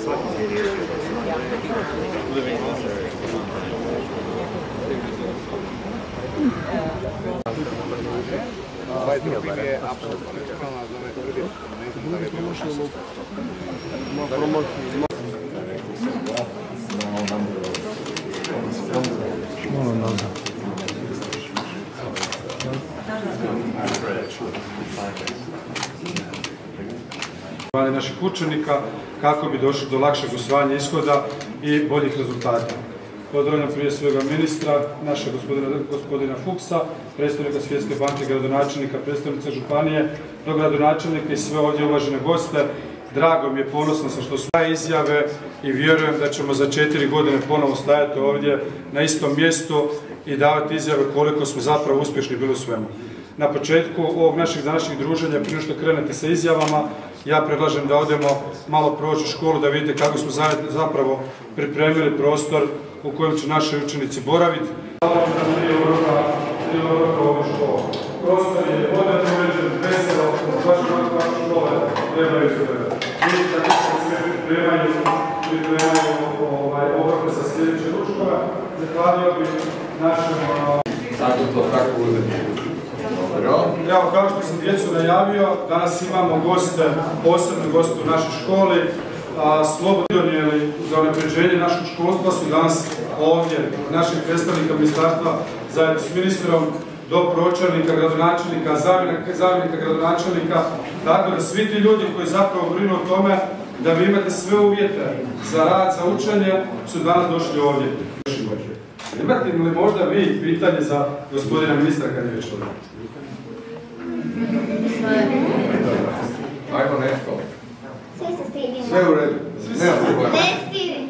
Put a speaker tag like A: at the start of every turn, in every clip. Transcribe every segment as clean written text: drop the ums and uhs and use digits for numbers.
A: Ovaj drugi je apsolutno ispravno za ove prvi. Ne znam da je bilo što.
B: Naših učenika kako bi došli do lakšeg usvajanja ishoda i boljih rezultata. Pozdravljam prije svega ministra, našeg gospodina Fuchsa, predstavnika Svjetske banke, gradonačelnika, predstavnica županije, dogradonačelnika i sve ovdje uvažene goste. Drago mi je, ponosan sam što su moje izjave i vjerujem da ćemo za 4 godine ponovo stajati ovdje na istom mjestu i davati izjave koliko smo zapravo uspješni bili u svemu. Na početku ovog našeg današnjeg druženja, prije što krenete sa izjavama, ja predlažem da odemo malo proći u školu da vidite kako smo zapravo pripremili prostor u kojem će naši učenici boraviti. Tri uroka ove škole. Prostor je odavno uređen, veselo, baš kako škole trebaju izgledati. Vidite kako se sve pripremaju obroke sa sljedeće ručkove. Zahvalio bih našem...
C: Tako to tako uzeti.
B: Evo, kao što sam djecu najavio, danas imamo goste, posebne goste u našoj školi. Slobodno donijeli za unapređenje našeg školstva su danas ovdje naših predstavnika ministarstva zajedno s ministrom, do pročelnika, gradonačelnika, zamjenika gradonačelnika. Dakle, da svi ti ljudi koji zapravo brinu o tome da vi imate sve uvjete za rad, za učenje, su danas došli ovdje. Imate li možda vi pitanje za gospodina ministra kad je već ovdje?
C: Ajmo nešto.
D: Sve se stidim.
C: Sve u redu.
D: Ne stidim.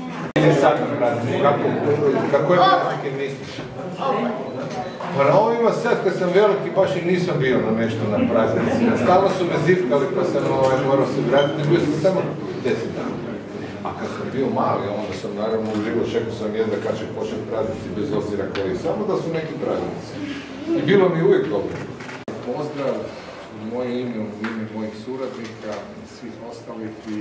C: Kako je praznike misliš? Pa na ovima sad kad sam veliki baš i nisam bio na nešto na praznicima. Stalno su me zivkali pa sam morao se vratiti. Bio sam samo 10 dana. A kad sam bio mali, onda sam naravno uživo čekao sam da kad će početi praznici bez obzira koji. Samo da su neki praznici. I bilo mi uvijek dobro. Pozdrav u moje ime, u ime mojih suradnika i svih ostalih i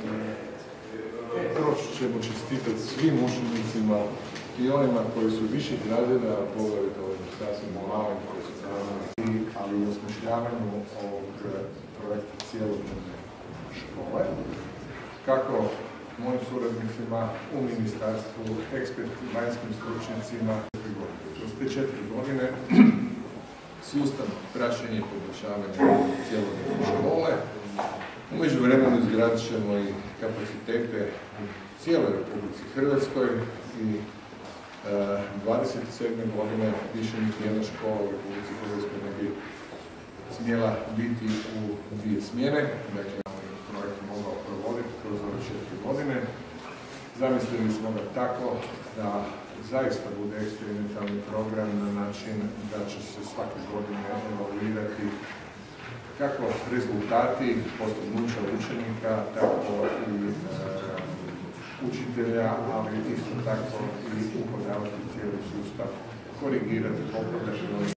C: prvo ćemo čestitati svim učenicima i onima koji su viših razreda, a poglavito ovim sasvim malim koji su radili, ali i osmišljavanju ovog projekta cjelodnevne škole. Kako mojim suradnicima u ministarstvu, ekspertima, vanjskim stručnjacima, kroz te 4 godine sustavno praćenje i poboljšavanje cjelodnevne škole. U međuvremenu izgradit ćemo i kapacitete u cijeloj Republici Hrvatskoj i 27. godine više niti jedna škola u Republici Hrvatskoj ne bi smjela biti u 2 smjene. Dakle, projekt mogao provoditi kroz ove 4 godine. Zamislili smo ga tako da zaista bude eksperimentalni program na način da će se svake godine evaluirati kako rezultati postignuća učenika, tako i učitelja, ali isto tako i uhodavati cijeli sustav, korigirati, popravljati.